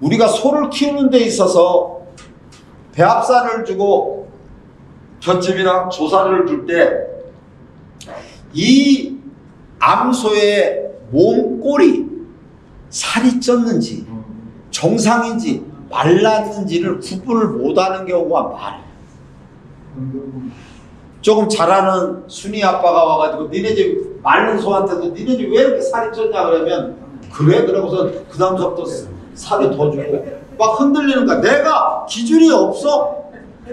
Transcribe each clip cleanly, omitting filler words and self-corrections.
우리가 소를 키우는 데 있어서 배합사를 주고 젖집이나 조사를 줄 때 이 암소의 몸꼬리 살이 쪘는지 정상인지 말랐는지를 구분을 못하는 경우가 많아요. 조금 잘하는 순이 아빠가 와가지고 니네 집 마른 소한테도 니네 집 왜 이렇게 살이 쪘냐 그러면 그래? 그러고서 그 다음부터 살을 더 주고 막 흔들리는 거야. 내가 기준이 없어?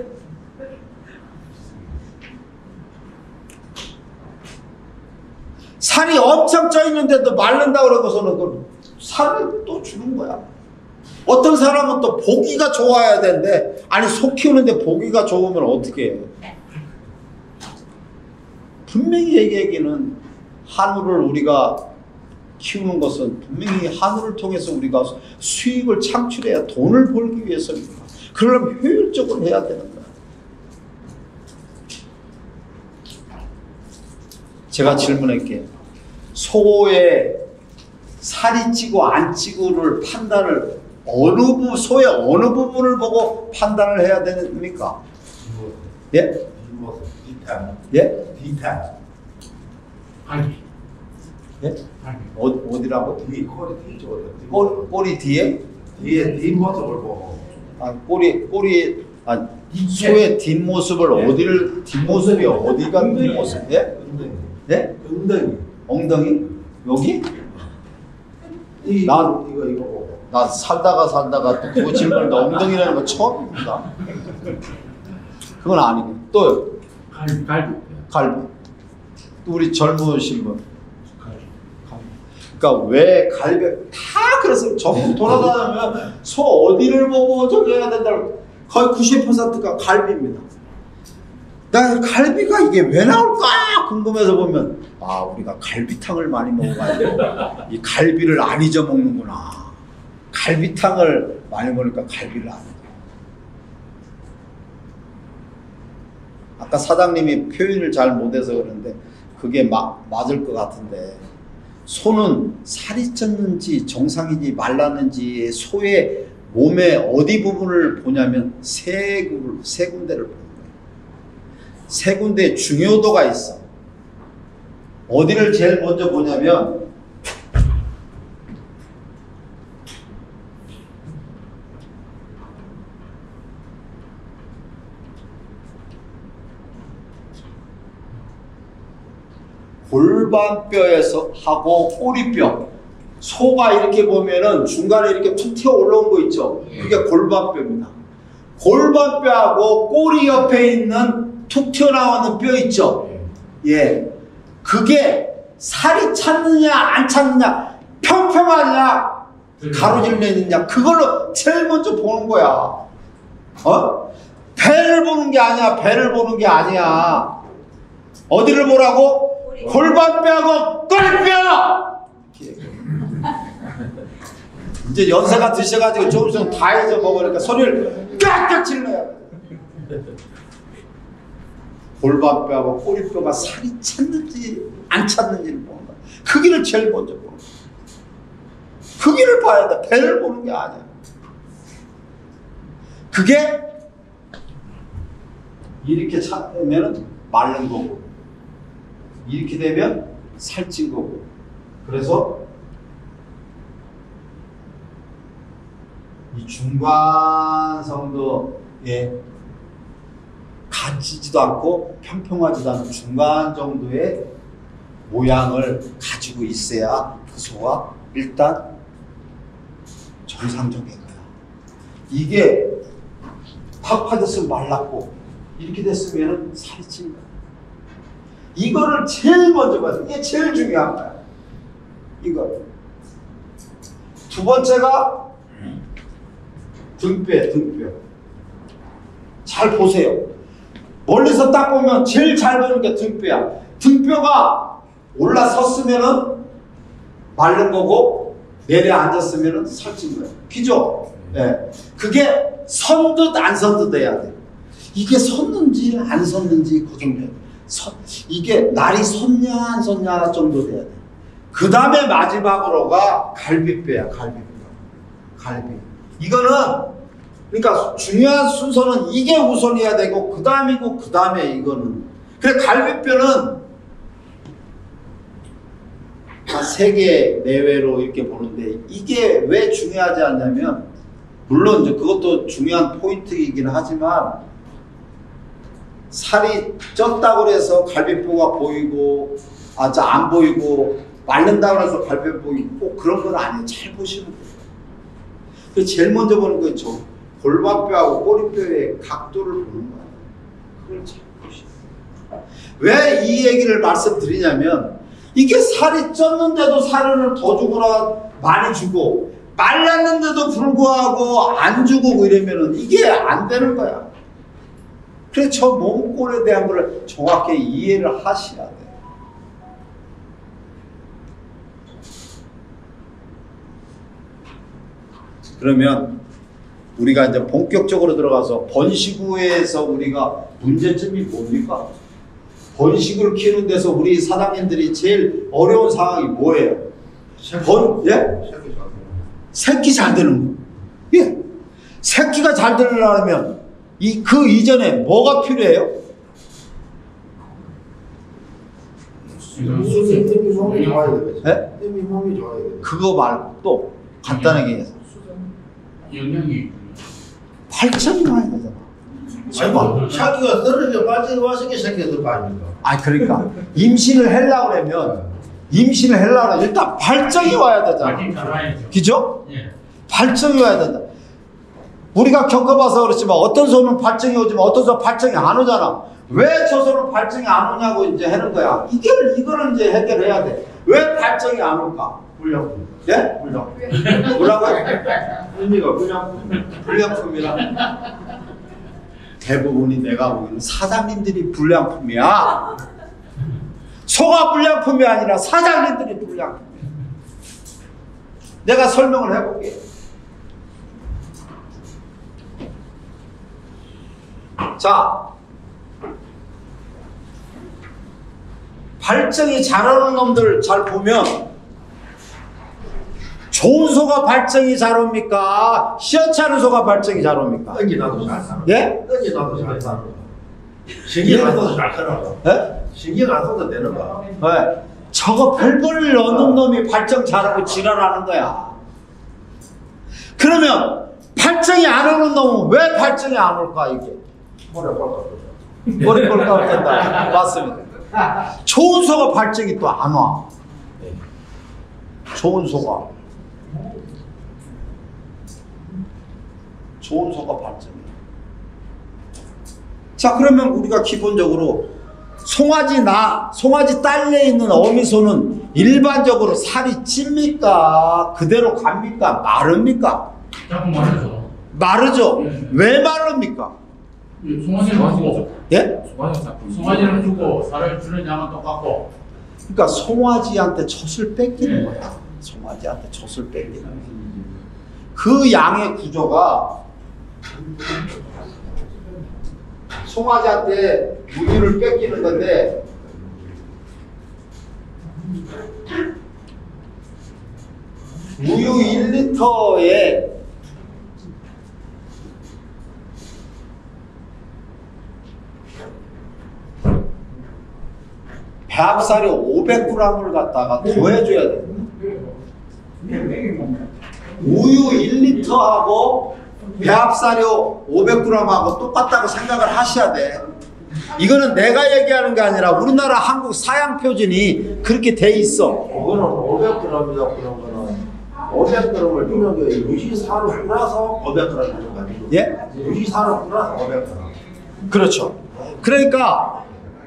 살이 엄청 쪄 있는데도 마른다 그러고서는 그 살을 또 주는 거야. 어떤 사람은 또 보기가 좋아야 되는데 아니 소 키우는데 보기가 좋으면 어떻게 해? 분명히 얘기하기는 한우를 우리가 키우는 것은 분명히 한우를 통해서 우리가 수익을 창출해야 돈을 벌기 위해서입니다. 그러려면 효율적으로 해야 되는 거야. 제가 질문할게요. 소의 살이 찌고 안 찌고를 판단을 소의 어느 부분을 보고 판단을 해야 됩니까? 예? 예? 뒤탈. 예? 어디라고? 뒤, 꼬리 뒤에? 뒤에 뒷모습을 보고. 아, 소의 뒷모습을 어디를, 뒷모습이 어디가 뒷모습? 예? 예? 엉덩이? 여기? 나 살다가 또 그거 질문을 엉덩이라는 거 처음입니다. 그건 아니고. 또 갈비. 또 우리 젊으신 분. 그러니까 왜 갈비 다 그래서 전부 돌아다니면 소 어디를 보고 저기 해야 된다고 거의 90%가 갈비입니다. 나 갈비가 이게 왜 나올까 궁금해서 보면 아 우리가 갈비탕을 많이 먹어가지고 이 갈비를 안 잊어먹는구나. 갈비탕을 많이 먹으니까 갈비를 안 잊어. 아까 사장님이 표현을 잘 못해서 그러는데 그게 맞을 것 같은데 소는 살이 쪘는지 정상인지 말랐는지 소의 몸의 어디 부분을 보냐면 세 군데를 보는 거예요. 세 군데의 중요도가 있어. 어디를 제일 먼저 보냐면 골반뼈에서 하고 꼬리뼈. 소가 이렇게 보면은 중간에 이렇게 툭 튀어 올라온 거 있죠. 그게 골반뼈입니다. 골반뼈하고 꼬리 옆에 있는 툭 튀어나오는 뼈 있죠. 예. 그게 살이 찼느냐 안 찼느냐 평평하냐 가로질려있느냐 그걸로 제일 먼저 보는 거야. 배를 보는 게 아니야. 배를 보는 게 아니야. 어디를 보라고? 골반뼈하고 꼬리뼈! 이제 연세가 드셔가지고 조금 있으면 다 잊어먹으니까 소리를 깍깍 질러야 돼. 골반뼈하고 꼬리뼈가 살이 찼는지 안 찼는지를 보는 거야. 크기를 제일 먼저 보는 거야. 크기를 봐야 돼. 배를 보는 게 아니야. 그게 이렇게 차면 마른 거고 이렇게 되면 살찐 거고 그래서 이 중간성도에 갇히지도 않고 평평하지도 않은 중간 정도의 모양을 가지고 있어야 그 소가 일단 정상적인 거야. 이게 팍 파졌으면 말랐고 이렇게 됐으면 살이 찐 거야. 이거를 제일 먼저 봐야 돼. 이게 제일 중요한 거야. 이거. 두 번째가 등뼈. 잘 보세요. 멀리서 딱 보면 제일 잘 보는 게 등뼈야. 등뼈가 올라섰으면은 마른 거고 내려앉았으면은 살찐 거야. 그죠? 네. 그게 선 듯 안 선 듯 해야 돼. 이게 섰는지 안 섰는지 그 정도. 이게 날이 섰냐 안 섰냐 정도 돼야 돼. 그 다음에 마지막으로가 갈비뼈야. 갈비. 이거는 그러니까 중요한 순서는 이게 우선이어야 되고 그 다음이고 그 다음에 이거는. 그래 갈비뼈는 한 3개 내외로 이렇게 보는데 이게 왜 중요하지 않냐면 물론 이제 그것도 중요한 포인트이긴 하지만 살이 쪘다고 해서 갈비뼈가 보이고 안 보이고 마른다고 해서 갈비뼈 보이고 꼭 그런 건 아니에요. 잘 보시면 돼요. 그 제일 먼저 보는 건 저 골반뼈하고 꼬리뼈의 각도를 보는 거예요. 그걸 잘 보시면 돼요. 왜 이 얘기를 말씀드리냐면 이게 살이 쪘는데도 살을 더 주거나 많이 주고 말랐는데도 불구하고 안 주고 뭐 이러면은 이게 안 되는 거야. 그래서 저 몸꼴에 대한 걸 정확히 이해를 하셔야 돼. 그러면 우리가 이제 본격적으로 들어가서 번식후에서 우리가 문제점이 뭡니까? 번식을 키우는 데서 우리 사장님들이 제일 어려운 상황이 뭐예요? 새끼 잘 되는 거. 예. 새끼가 잘 되려면 그 이전에 뭐가 필요해요? 뜸이 몸이 좋아야 되겠지. 네? 뜸이 몸이 좋아야 되겠지. 그거 말고 또 간단하게 해서 영양이 발전이 와야 되잖아. 아이고, 새끼가 떨어져 빠지고 와서 새끼가 더 빠집니까? 그러니까 임신을 하려고 그러면 일단 발정이 와야 되잖아. 그죠? 예. 발정이 와야 된다. 우리가 겪어봐서 그렇지만 어떤 소는 발정이 오지만 어떤 소는 발정이 안 오잖아. 왜 저 소는 발정이 안 오냐고 이제 하는 거야. 이거를 이제 해결해야 돼. 왜 발정이 안 올까? 불량품. 예? 불량품. 뭐라고요? 의미가 불량품. 불량품이라. 대부분이 내가 보기에는 사장님들이 불량품이야. 소가 불량품이 아니라 사장님들이 불량품이야. 내가 설명을 해볼게. 자, 발정이 잘하는 놈들 잘 보면 좋은 소가 발정이 잘 옵니까? 시원찮은 소가 발정이 잘 옵니까? 언제 나도 잘 살아. 예? 언제 나도 잘 살아. 신경 안 써도 잘 살아. 예? 신경 안 써도 되는 거야. 네. 저거 별볼을 넣는 놈이 발정 잘하고 지랄하는 거야. 그러면 발정이 안 오는 놈은 왜 발정이 안 올까 이게? 머리 볼까 된다. 맞습니다. 좋은 소가 발정이 또 안 와. 좋은 소가 발정이. 자, 그러면 우리가 기본적으로 송아지 딸려 있는 어미소는 일반적으로 살이 찝니까? 그대로 갑니까? 마릅니까? 조금 마르죠. 마르죠? 네. 왜 마릅니까? 송아지는 주고, 예? 송아지는 주고 살을 주는 양은 똑같고. 그러니까 송아지한테 젖을 뺏기는 네. 거야. 송아지한테 젖을 뺏기는 거야. 그 양의 구조가 송아지한테 우유를 뺏기는 건데 우유 1리터에 배합사료 500g을 갖다가 더해줘야 돼. 우유 1리터하고 배합사료 500g하고 똑같다고 생각을 하셔야 돼. 이거는 내가 얘기하는 게 아니라 우리나라 한국 사양표준이 그렇게 돼 있어. 그거는 500g이다 그런 거는 500g을 주는 게 유지사로 뿌려서 500g 주는 거 아니에요? 예? 유지사로 뿌려서 500g. 그렇죠. 그러니까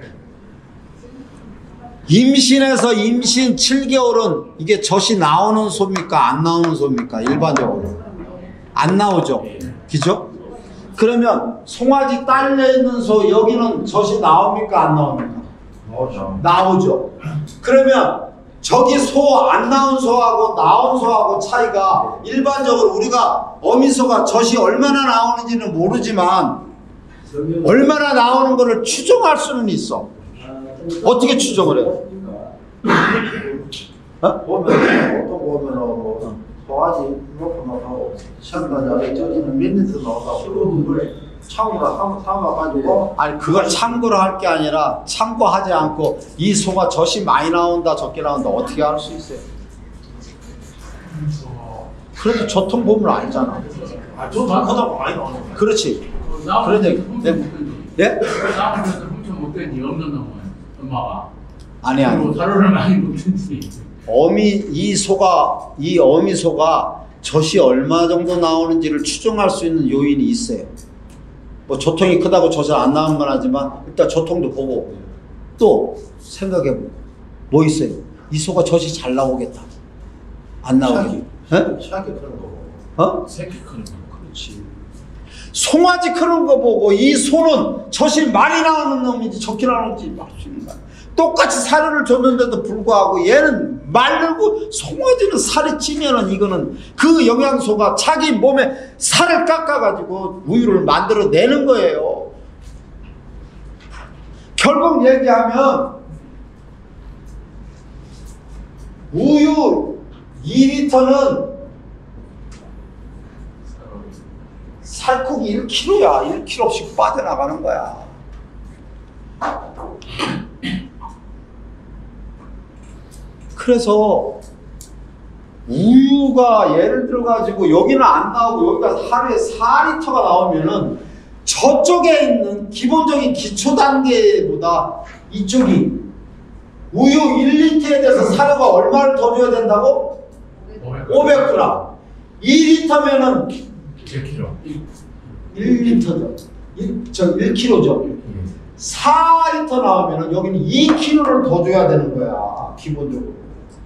임신해서 임신 7개월은 이게 젖이 나오는 소입니까? 안 나오는 소입니까? 일반적으로 안 나오죠. 그죠? 그러면 송아지 딸려 있는 소 여기는 젖이 나옵니까? 안 나옵니까? 나오죠. 나오죠. 그러면 저기 소 안 나온 소하고 나온 소하고 차이가 일반적으로 우리가 어미소가 젖이 얼마나 나오는지는 모르지만 얼마나 나오는 것을 추정할 수는 있어. 어떻게 추정을 해요? 보면 보통 보면은 뭐 도화지 놓고 나가고 시험관장에 저기는 몇 리터 나오다고 그걸 참고로 한번 삼아가지고 아니 그걸 참고로 할 게 아니라 참고하지 않고 이 소가 젖이 많이 나온다 적게 나온다 어떻게 알 수 있어요? 그래도 젖통 보면 알잖아. 좀 하다고 많이 나오는 거야. 그렇지. 그런데 그런데 예? 나무에서 훔쳐 먹든지 없는 놈은 엄마가 아니 그리고 사료를 많이 먹든지 이 어미 소가 젖이 얼마 정도 나오는지를 추정할 수 있는 요인이 있어요. 뭐 젖통이 크다고 젖이 안 나오는 건 하지만 일단 젖통도 보고 또 생각해보고 뭐 있어요? 이 소가 젖이 잘 나오겠다. 안 나오겠다. 시작이 그런 거고. 어? 새끼 크는 거. 그렇지. 송아지 크는 거 보고 이 소는 젖이 많이 나오는 놈인지 적게 나오는지 알 수 있는 거야. 똑같이 사료를 줬는데도 불구하고 얘는 마르고 송아지는 살이 찌면은 이거는 그 영양소가 자기 몸에 살을 깎아가지고 우유를 만들어내는 거예요. 결국 얘기하면 우유 2리터는 살코기 1kg야. 1kg씩 빠져나가는 거야. 그래서 우유가 예를 들어 가지고 여기는 안 나오고 여기가 하루에 4리터가 나오면은 저쪽에 있는 기본적인 기초 단계보다 이쪽이 우유 1리터에 대해서 사료가 얼마를 더 줘야 된다고? 500g. 2리터면은 1kg. 1리터죠. 1kg죠. 4리터 나오면은 여기는 2kg를 더 줘야 되는 거야. 기본적으로.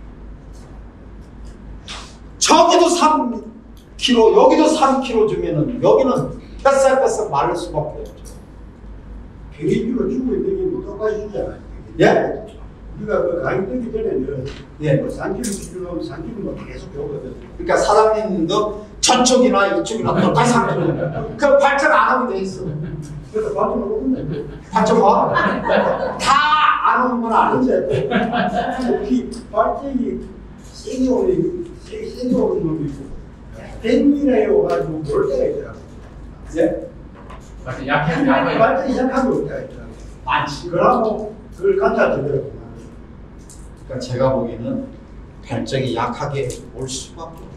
저기도 3kg, 여기도 3kg 주면은 여기는 뺏싹뺏싹 마를 수밖에 없죠. 개인주로 주고 있는 게 뭐 똑같이 주잖아요. 예? 우리가 그 가격 뜨기 전에는 예. 뭐 3kg 기준으로 3kg만 계속 배우거든. 그러니까 사장님도 저쪽이나 이쪽이나 똑같이 3kg. 그 발전 안 하면 돼 있어. 그래서 발전을 오는데. 발전 봐. 다 안 오는 건 아닌데. 특히 발전이 세게 오는 놈도 있고, 땡미라에 와가지고 뭘 때가 있더라고. 예? 발전이 약하게 올 때가 있더라고. 많지. 그러고 그걸 갖다 주더라고. 그러니까 제가 보기에는 발정이 약하게 올 수밖에 없어요.